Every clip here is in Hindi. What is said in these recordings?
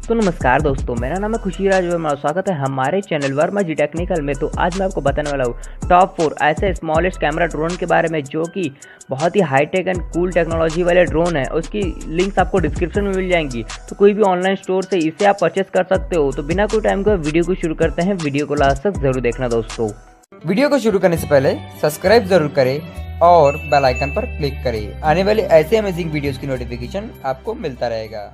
तो नमस्कार दोस्तों, मेरा नाम है खुशीराज और मेरा स्वागत है हमारे चैनल वर्मा जी टेक्निकल में। तो आज मैं आपको बताने वाला हूँ टॉप 4 ऐसे स्मॉलेस्ट कैमरा ड्रोन के बारे में जो कि बहुत ही हाईटेक एंड कूल टेक्नोलॉजी वाले ड्रोन है। उसकी लिंक्स आपको डिस्क्रिप्शन में मिल जाएंगी, तो कोई भी ऑनलाइन स्टोर से इसे आप परचेस कर सकते हो। तो बिना कोई टाइम को वीडियो को शुरू करते हैं। वीडियो को लास्ट तक जरूर देखना दोस्तों। वीडियो को शुरू करने से पहले सब्सक्राइब जरूर करें और बेल आइकन पर क्लिक करें। आने वाले ऐसे अमेजिंग वीडियोस की नोटिफिकेशन आपको मिलता रहेगा।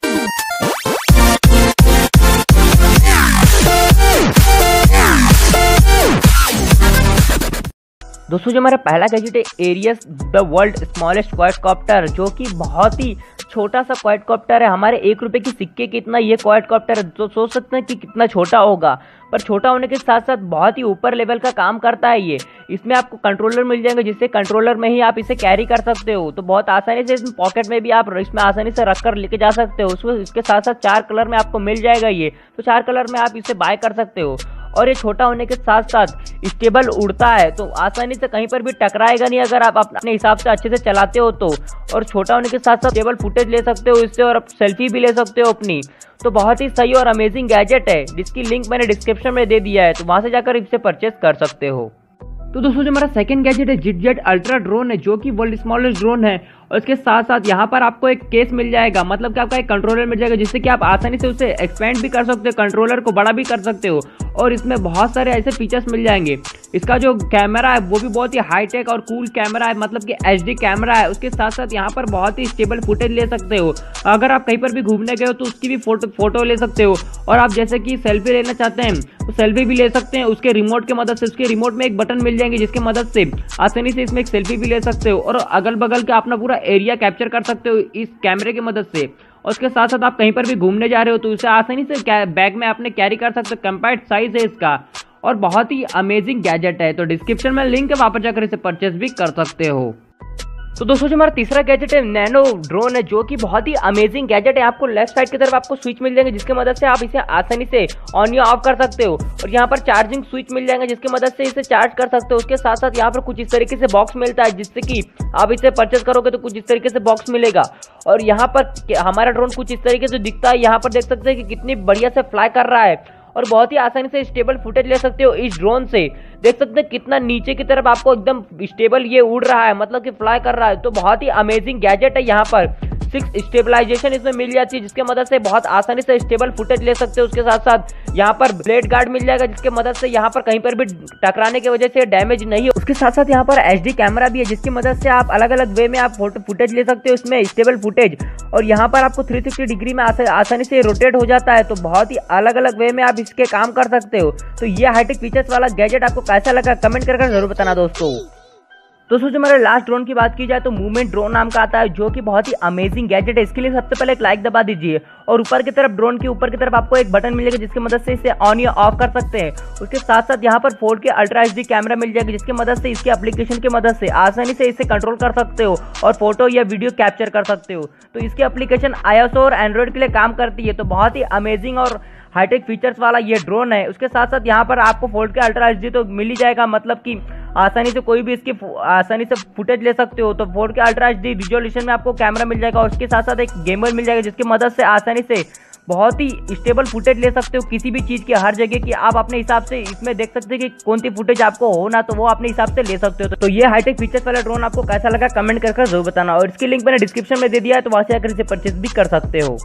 दोस्तों, जो हमारा पहला गैजेट है Aerius the world smallest quadcopter, जो कि बहुत ही छोटा सा क्वाडकॉप्टर है। हमारे 1 रुपए की सिक्के कितना ये क्वाडकॉप्टर है, तो सोच सकते हैं कि कितना छोटा होगा। पर छोटा होने के साथ साथ बहुत ही ऊपर लेवल का काम करता है ये। इसमें आपको कंट्रोलर मिल जाएंगे, जिससे कंट्रोलर में ही आप इसे कैरी कर सकते हो। तो बहुत आसानी से इसमें पॉकेट में भी आप इसमें आसानी से रख कर लेके जा सकते हो। उसमें इसके साथ साथ 4 कलर में आपको मिल जाएगा ये, तो 4 कलर में आप इसे बाय कर सकते हो। और ये छोटा होने के साथ साथ स्टेबल उड़ता है, तो आसानी से कहीं पर भी टकराएगा नहीं अगर आप अपने हिसाब से अच्छे से चलाते हो तो। और छोटा होने के साथ साथ स्टेबल फुटेज ले सकते हो इससे, और आप सेल्फी भी ले सकते हो अपनी। तो बहुत ही सही और अमेजिंग गैजेट है, जिसकी लिंक मैंने डिस्क्रिप्शन में दे दिया है, तो वहां से जाकर इसे परचेस कर सकते हो। तो दोस्तों, जो हमारा सेकंड गैजेट है जिटजेट अल्ट्रा ड्रोन है, जो कि वर्ल्ड स्मॉलेस्ट ड्रोन है। और इसके साथ साथ यहाँ पर आपको एक केस मिल जाएगा, मतलब कि आपका एक कंट्रोलर मिल जाएगा, जिससे कि आप आसानी से उसे एक्सपेंड भी कर सकते हो, कंट्रोलर को बड़ा भी कर सकते हो। और इसमें बहुत सारे ऐसे फीचर्स मिल जाएंगे। इसका जो कैमरा है वो भी बहुत ही हाईटेक और कूल कैमरा है, मतलब कि HD कैमरा है। उसके साथ साथ यहाँ पर बहुत ही स्टेबल फुटेज ले सकते हो। अगर आप कहीं पर भी घूमने गए हो तो उसकी भी फोटो ले सकते हो। और आप जैसे कि सेल्फी लेना चाहते हैं तो सेल्फी भी ले सकते हैं उसके रिमोट के मदद से। उसके रिमोट में एक बटन मिल जाएंगे, जिसकी मदद से आसानी से इसमें एक सेल्फी भी ले सकते हो, और अगल बगल का अपना पूरा एरिया कैप्चर कर सकते हो इस कैमरे की मदद से। और उसके साथ साथ आप कहीं पर भी घूमने जा रहे हो तो इसे आसानी से बैग में आपने कैरी कर सकते हो। कंपैक्ट साइज है इसका और बहुत ही अमेजिंग गैजेट है। तो डिस्क्रिप्शन में लिंक है, वहां पर जाकर इसे परचेस भी कर सकते हो। तो दोस्तों, जो हमारा तीसरा गैजेट है नैनो ड्रोन है, जो कि बहुत ही अमेजिंग गैजेट है। आपको लेफ्ट साइड की तरफ आपको स्विच मिल जाएंगे, जिसकी मदद से आप इसे आसानी से ऑन या ऑफ कर सकते हो। और यहाँ पर चार्जिंग स्विच मिल जाएंगे, जिसकी मदद से इसे चार्ज कर सकते हो। उसके साथ साथ यहाँ पर कुछ इस तरीके से बॉक्स मिलता है, जिससे कि आप इसे परचेस करोगे तो कुछ इस तरीके से बॉक्स मिलेगा। और यहाँ पर हमारा ड्रोन कुछ इस तरीके से दिखता है। यहाँ पर देख सकते हैं कि कितनी बढ़िया से फ्लाई कर रहा है, और बहुत ही आसानी से स्टेबल फुटेज ले सकते हो इस ड्रोन से। देख सकते हैं कितना नीचे की तरफ आपको एकदम स्टेबल ये उड़ रहा है, मतलब कि फ्लाई कर रहा है। तो बहुत ही अमेजिंग गैजेट है। यहाँ पर 6 स्टेबलाइजेशन इसमें मिल जाती है, जिसके मदद से बहुत आसानी से स्टेबल फुटेज ले सकते हो। उसके साथ साथ यहाँ पर ब्लेड गार्ड मिल जाएगा, जिसके मदद से यहाँ पर कहीं पर भी टकराने की वजह से डैमेज नहीं हो। उसके साथ साथ यहाँ पर HD कैमरा भी है, जिसकी मदद से आप अलग अलग वे में आप फुटेज ले सकते हो इसमें, स्टेबल फुटेज। और यहाँ पर आपको 360 डिग्री में आसानी से रोटेट हो जाता है, तो बहुत ही अलग अलग वे में आप इसके काम कर सकते हो। तो ये हाईटेक फीचर्स वाला गैजेट आपको कैसा लगा कमेंट करके जरूर बताना दोस्तों। दोस्तों, जो हमारे लास्ट ड्रोन की बात की जाए तो मूवमेंट ड्रोन नाम का आता है, जो कि बहुत ही अमेजिंग गैजेट है। इसके लिए सबसे पहले एक लाइक दबा दीजिए, और ऊपर की तरफ ड्रोन के ऊपर की तरफ आपको एक बटन मिलेगा, जिसकी मदद से इसे ऑन या ऑफ कर सकते हैं। उसके साथ साथ यहाँ पर 4K अल्ट्रा HD कैमरा मिल जाएगा, जिसकी मदद से इसके एप्लीकेशन की मदद से आसानी से इसे कंट्रोल कर सकते हो और फोटो या वीडियो कैप्चर कर सकते हो। तो इसकी एप्लीकेशन iOS और एंड्रॉइड के लिए काम करती है। तो बहुत ही अमेजिंग और हाईटेक फीचर्स वाला ये ड्रोन है। उसके साथ साथ यहाँ पर आपको 4K अल्ट्रा HD तो मिल ही जाएगा, मतलब कि आसानी से कोई भी इसकी आसानी से फुटेज ले सकते हो। तो 4K अल्ट्रा HD रिजोल्यूशन में आपको कैमरा मिल जाएगा, और उसके साथ साथ एक गेमर मिल जाएगा, जिसकी मदद से आसानी से बहुत ही स्टेबल फुटेज ले सकते हो किसी भी चीज़ की, हर जगह की। आप अपने हिसाब से इसमें देख सकते हैं कि कौन सी फुटेज आपको हो ना, तो वो अपने हिसाब से ले सकते हो। तो ये हाईटेक फीचर्स वाला ड्रोन आपको कैसा लगा कमेंट करके जरूर बताना, और इसकी लिंक मैंने डिस्क्रिप्शन में दे दिया है, तो वहां से आकर इसे परचेस भी कर सकते हो।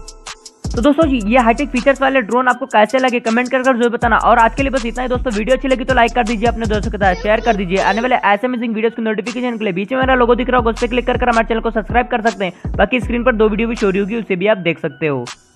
तो दोस्तों, ये हाईटेक फीचर्स वाले ड्रोन आपको कैसे लगे कमेंट कर जरूर बताना। और आज के लिए बस इतना ही दोस्तों। वीडियो अच्छी लगी तो लाइक कर दीजिए, अपने दोस्तों के साथ शेयर कर दीजिए। आने वाले ऐसे अमेजिंग वीडियोस की नोटिफिकेशन के लिए बीच में मेरा लोगो दिख रहा होगा, उस पर क्लिक कर हमारे चैनल को सब्सक्राइब कर सकते हैं। बाकी स्क्रीन पर 2 वीडियो भी शो रही होगी, उसे भी आप देख सकते हो।